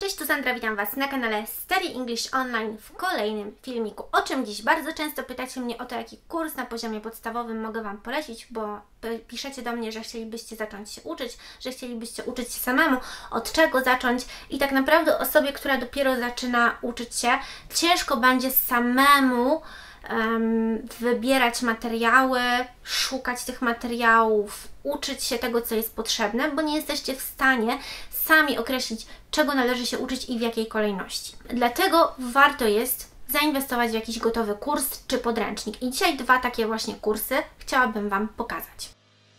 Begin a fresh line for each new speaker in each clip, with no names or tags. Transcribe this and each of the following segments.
Cześć, tu Sandra, witam Was na kanale Study English Online w kolejnym filmiku. O czym dziś? Bardzo często pytacie mnie o to, jaki kurs na poziomie podstawowym mogę Wam polecić, bo piszecie do mnie, że chcielibyście zacząć się uczyć, że chcielibyście uczyć się samemu, od czego zacząć i tak naprawdę osobie, która dopiero zaczyna uczyć się, ciężko będzie samemu wybierać materiały, szukać tych materiałów, uczyć się tego, co jest potrzebne, bo nie jesteście w stanie sami określić, czego należy się uczyć i w jakiej kolejności. Dlatego warto jest zainwestować w jakiś gotowy kurs czy podręcznik. I dzisiaj dwa takie właśnie kursy chciałabym Wam pokazać.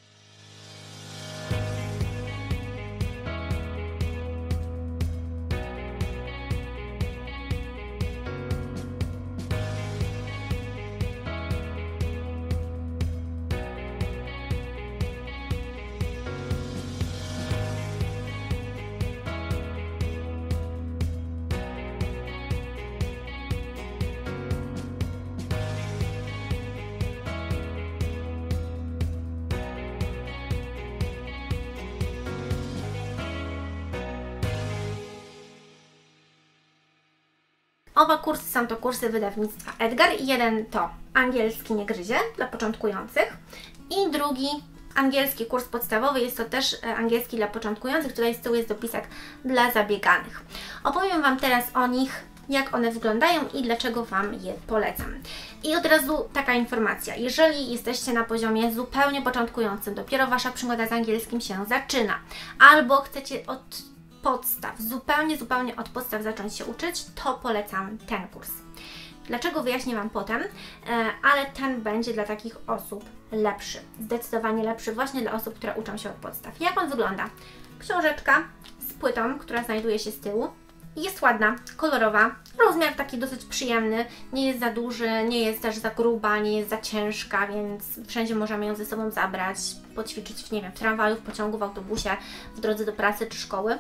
Oba kursy są to kursy wydawnictwa Edgar. Jeden to angielski nie gryzie dla początkujących i drugi angielski kurs podstawowy, jest to też angielski dla początkujących. Tutaj z tyłu jest dopisek dla zabieganych. Opowiem Wam teraz o nich, jak one wyglądają i dlaczego Wam je polecam. I od razu taka informacja, jeżeli jesteście na poziomie zupełnie początkującym, dopiero Wasza przygoda z angielskim się zaczyna, albo chcecie od podstaw, zupełnie od podstaw zacząć się uczyć, to polecam ten kurs. Dlaczego wyjaśnię Wam potem, ale ten będzie dla takich osób lepszy, zdecydowanie lepszy właśnie dla osób, które uczą się od podstaw. Jak on wygląda? Książeczka z płytą, która znajduje się z tyłu. Jest ładna, kolorowa, rozmiar taki dosyć przyjemny, nie jest za duży, nie jest też za gruba, nie jest za ciężka, więc wszędzie możemy ją ze sobą zabrać, poćwiczyć nie wiem, w tramwaju, w pociągu, w autobusie, w drodze do pracy czy szkoły.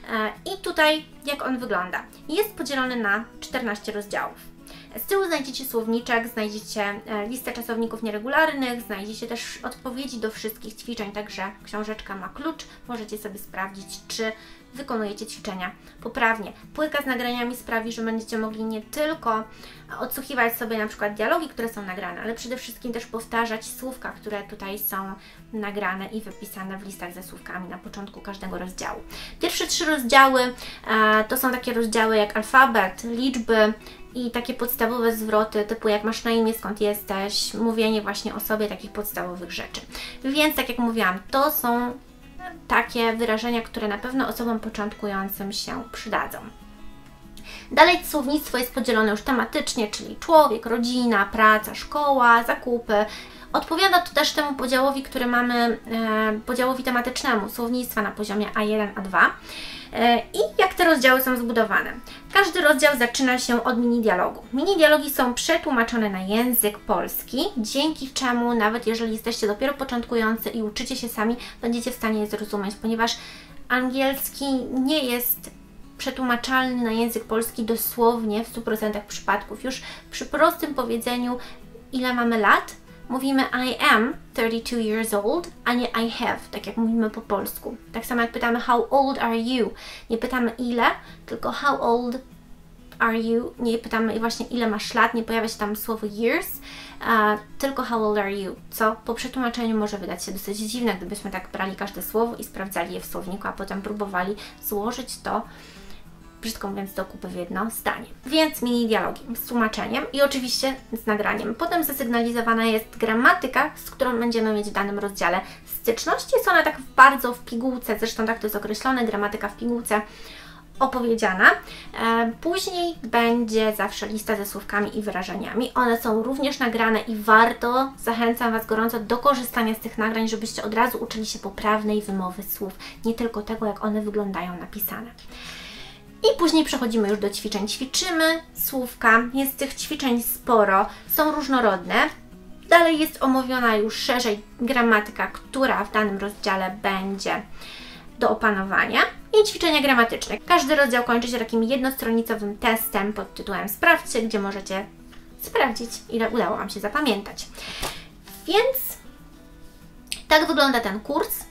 I tutaj jak on wygląda? Jest podzielony na 14 rozdziałów. Z tyłu znajdziecie słowniczek, znajdziecie listę czasowników nieregularnych, znajdziecie też odpowiedzi do wszystkich ćwiczeń, także książeczka ma klucz, możecie sobie sprawdzić, czy wykonujecie ćwiczenia poprawnie. Płytka z nagraniami sprawi, że będziecie mogli nie tylko odsłuchiwać sobie na przykład dialogi, które są nagrane, ale przede wszystkim też powtarzać słówka, które tutaj są nagrane i wypisane w listach ze słówkami na początku każdego rozdziału. Pierwsze 3 rozdziały to są takie rozdziały jak alfabet, liczby i takie podstawowe zwroty typu jak masz na imię, skąd jesteś, mówienie właśnie o sobie, takich podstawowych rzeczy. Więc tak jak mówiłam, to są takie wyrażenia, które na pewno osobom początkującym się przydadzą. Dalej słownictwo jest podzielone już tematycznie, czyli człowiek, rodzina, praca, szkoła, zakupy. Odpowiada to też temu podziałowi, który mamy, podziałowi tematycznemu słownictwa na poziomie A1, A2. I jak te rozdziały są zbudowane? Każdy rozdział zaczyna się od mini dialogu. Mini dialogi są przetłumaczone na język polski, dzięki czemu nawet jeżeli jesteście dopiero początkujący i uczycie się sami, będziecie w stanie je zrozumieć, ponieważ angielski nie jest przetłumaczalny na język polski dosłownie w 100% przypadków. Już przy prostym powiedzeniu, ile mamy lat, mówimy I am 32 years old, a nie I have, tak jak mówimy po polsku. Tak samo jak pytamy how old are you, nie pytamy ile, tylko how old are you, nie pytamy właśnie ile masz lat, nie pojawia się tam słowo years, tylko how old are you, co po przetłumaczeniu może wydać się dosyć dziwne, gdybyśmy tak brali każde słowo i sprawdzali je w słowniku, a potem próbowali złożyć to, brzydko mówiąc, do kupy w jedno zdanie. Więc mini dialogi z tłumaczeniem i oczywiście z nagraniem. Potem zasygnalizowana jest gramatyka, z którą będziemy mieć w danym rozdziale styczność. Jest ona tak bardzo w pigułce, zresztą tak to jest określone, gramatyka w pigułce opowiedziana. Później będzie zawsze lista ze słówkami i wyrażeniami. One są również nagrane i warto, zachęcam Was gorąco do korzystania z tych nagrań, żebyście od razu uczyli się poprawnej wymowy słów, nie tylko tego, jak one wyglądają napisane. I później przechodzimy już do ćwiczeń. Ćwiczymy słówka, jest tych ćwiczeń sporo, są różnorodne. Dalej jest omówiona już szerzej gramatyka, która w danym rozdziale będzie do opanowania. I ćwiczenia gramatyczne. Każdy rozdział kończy się takim jednostronicowym testem pod tytułem Sprawdźcie, gdzie możecie sprawdzić, ile udało Wam się zapamiętać. Więc tak wygląda ten kurs.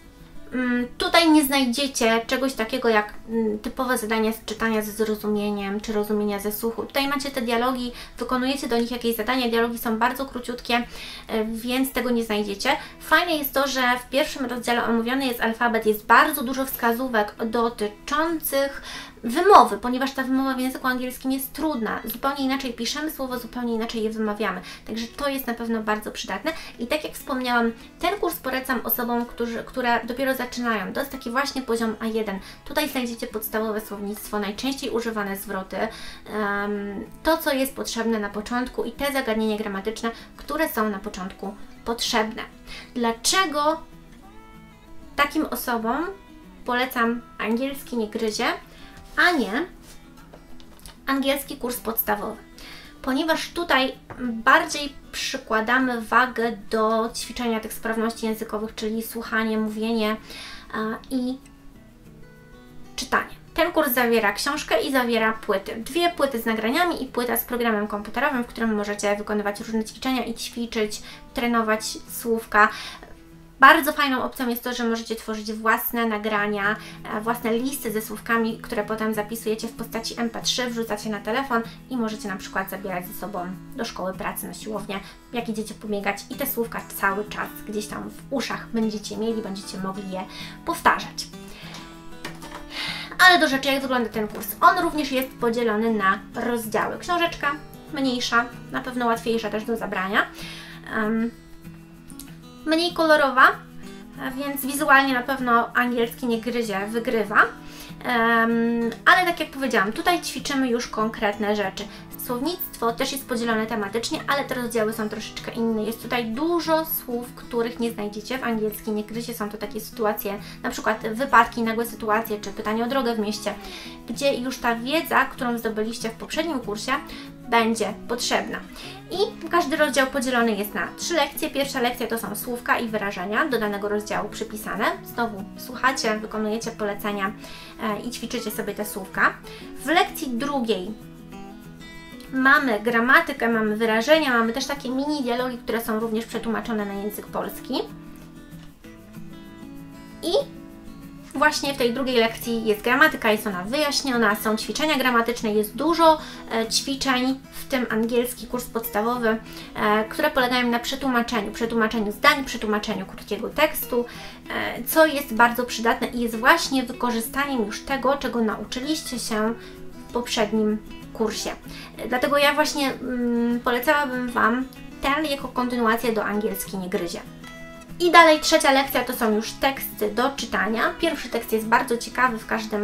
Tutaj nie znajdziecie czegoś takiego jak typowe zadania z czytania ze zrozumieniem, czy rozumienia ze słuchu. Tutaj macie te dialogi, wykonujecie do nich jakieś zadania, dialogi są bardzo króciutkie, więc tego nie znajdziecie. Fajne jest to, że w pierwszym rozdziale omówiony jest alfabet, jest bardzo dużo wskazówek dotyczących wymowy, ponieważ ta wymowa w języku angielskim jest trudna. Zupełnie inaczej piszemy słowo, zupełnie inaczej je wymawiamy. Także to jest na pewno bardzo przydatne. I tak jak wspomniałam, ten kurs polecam osobom, które dopiero zaczynają. To jest taki właśnie poziom A1. Tutaj znajdziecie podstawowe słownictwo, najczęściej używane zwroty, to co jest potrzebne na początku i te zagadnienia gramatyczne, które są na początku potrzebne. Dlaczego takim osobom polecam Angielski nie gryzie, a nie angielski kurs podstawowy? Ponieważ tutaj bardziej przykładamy wagę do ćwiczenia tych sprawności językowych, czyli słuchanie, mówienie i czytanie. Ten kurs zawiera książkę i zawiera płyty. 2 płyty z nagraniami i płyta z programem komputerowym, w którym możecie wykonywać różne ćwiczenia i ćwiczyć, trenować słówka. Bardzo fajną opcją jest to, że możecie tworzyć własne nagrania, własne listy ze słówkami, które potem zapisujecie w postaci MP3, wrzucacie na telefon i możecie na przykład zabierać ze sobą do szkoły, pracy, na siłownię, jak idziecie pobiegać i te słówka cały czas gdzieś tam w uszach będziecie mieli, będziecie mogli je powtarzać. Ale do rzeczy, jak wygląda ten kurs. On również jest podzielony na rozdziały. Książeczka mniejsza, na pewno łatwiejsza też do zabrania. Mniej kolorowa, więc wizualnie na pewno angielski nie gryzie, wygrywa. Ale tak jak powiedziałam, tutaj ćwiczymy już konkretne rzeczy. Słownictwo też jest podzielone tematycznie, ale te rozdziały są troszeczkę inne. Jest tutaj dużo słów, których nie znajdziecie w angielskim nie gryzie. Są to takie sytuacje, na przykład wypadki, nagłe sytuacje, czy pytanie o drogę w mieście, gdzie już ta wiedza, którą zdobyliście w poprzednim kursie, będzie potrzebna. I każdy rozdział podzielony jest na 3 lekcje. Pierwsza lekcja to są słówka i wyrażenia do danego rozdziału przypisane. Znowu słuchacie, wykonujecie polecenia i ćwiczycie sobie te słówka. W lekcji drugiej mamy gramatykę, mamy wyrażenia, mamy też takie mini dialogi, które są również przetłumaczone na język polski. I właśnie w tej drugiej lekcji jest gramatyka, jest ona wyjaśniona, są ćwiczenia gramatyczne, jest dużo ćwiczeń, w tym angielski kurs podstawowy, które polegają na przetłumaczeniu zdań, przetłumaczeniu krótkiego tekstu, co jest bardzo przydatne i jest właśnie wykorzystaniem już tego, czego nauczyliście się w poprzednim kursie. Dlatego ja właśnie polecałabym Wam ten jako kontynuację do Angielski nie gryzie. I dalej trzecia lekcja to są już teksty do czytania. Pierwszy tekst jest bardzo ciekawy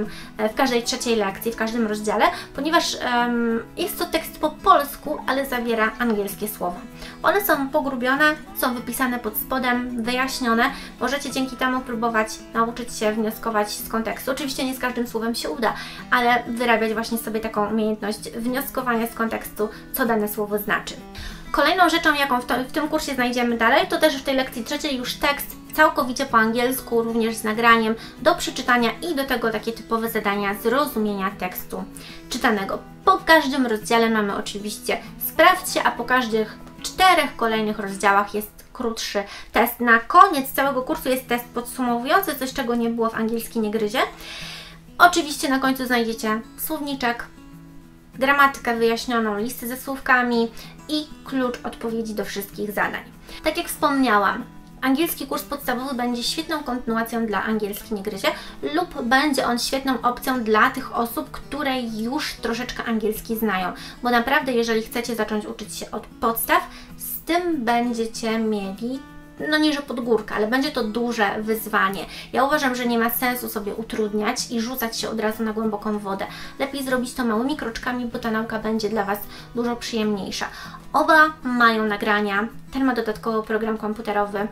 w każdej trzeciej lekcji, w każdym rozdziale, ponieważ jest to tekst po polsku, ale zawiera angielskie słowa. One są pogrubione, są wypisane pod spodem, wyjaśnione. Możecie dzięki temu próbować nauczyć się wnioskować z kontekstu. Oczywiście nie z każdym słowem się uda, ale wyrabiać właśnie sobie taką umiejętność wnioskowania z kontekstu, co dane słowo znaczy. Kolejną rzeczą, jaką w tym kursie znajdziemy dalej, to też w tej lekcji trzeciej już tekst całkowicie po angielsku, również z nagraniem do przeczytania i do tego takie typowe zadania zrozumienia tekstu czytanego. Po każdym rozdziale mamy oczywiście sprawdźcie, a po każdych 4 kolejnych rozdziałach jest krótszy test. Na koniec całego kursu jest test podsumowujący, coś czego nie było w Angielski nie gryzie. Oczywiście na końcu znajdziecie słowniczek, gramatykę wyjaśnioną, listy ze słówkami i klucz odpowiedzi do wszystkich zadań. Tak jak wspomniałam, angielski kurs podstawowy będzie świetną kontynuacją dla Angielski nie gryzie lub będzie on świetną opcją dla tych osób, które już troszeczkę angielski znają, bo naprawdę jeżeli chcecie zacząć uczyć się od podstaw, z tym będziecie mieli no nie że pod górkę, ale będzie to duże wyzwanie. Ja uważam, że nie ma sensu sobie utrudniać i rzucać się od razu na głęboką wodę. Lepiej zrobić to małymi kroczkami, bo ta nauka będzie dla Was dużo przyjemniejsza. Oba mają nagrania, ten ma dodatkowo program komputerowy,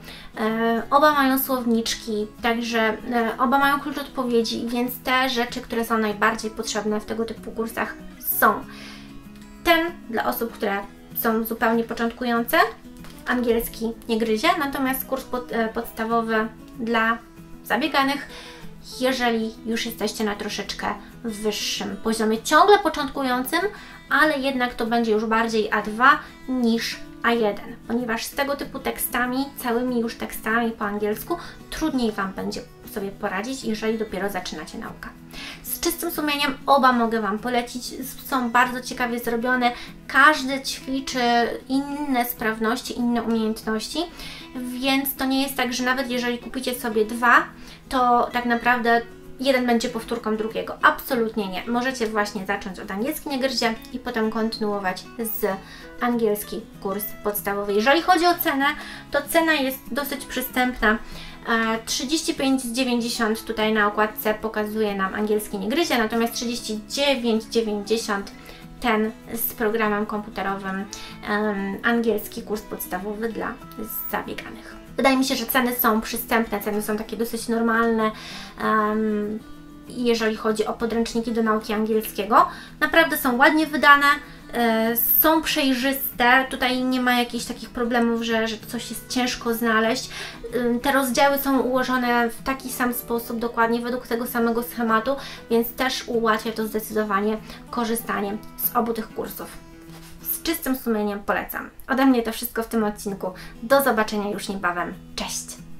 oba mają słowniczki, także oba mają klucz odpowiedzi, więc te rzeczy, które są najbardziej potrzebne w tego typu kursach są. Ten dla osób, które są zupełnie początkujące, Angielski nie gryzie, natomiast kurs podstawowy dla zabieganych, jeżeli już jesteście na troszeczkę wyższym poziomie, ciągle początkującym, ale jednak to będzie już bardziej A2 niż A1, ponieważ z tego typu tekstami, całymi już tekstami po angielsku, trudniej Wam będzie sobie poradzić, jeżeli dopiero zaczynacie naukę. Z czystym sumieniem oba mogę Wam polecić, są bardzo ciekawie zrobione, każdy ćwiczy inne sprawności, inne umiejętności, więc to nie jest tak, że nawet jeżeli kupicie sobie dwa, to tak naprawdę jeden będzie powtórką drugiego. Absolutnie nie. Możecie właśnie zacząć od angielski nie gryzie i potem kontynuować z angielski kurs podstawowy. Jeżeli chodzi o cenę, to cena jest dosyć przystępna. 35,90 tutaj na okładce pokazuje nam angielski nie gryzie, natomiast 39,90 ten z programem komputerowym angielski kurs podstawowy dla zabieganych. Wydaje mi się, że ceny są przystępne, ceny są takie dosyć normalne, jeżeli chodzi o podręczniki do nauki angielskiego. Naprawdę są ładnie wydane, są przejrzyste, tutaj nie ma jakichś takich problemów, że coś jest ciężko znaleźć. Te rozdziały są ułożone w taki sam sposób, dokładnie według tego samego schematu, więc też ułatwia to zdecydowanie korzystanie z obu tych kursów. Z czystym sumieniem polecam. Ode mnie to wszystko w tym odcinku. Do zobaczenia już niebawem. Cześć!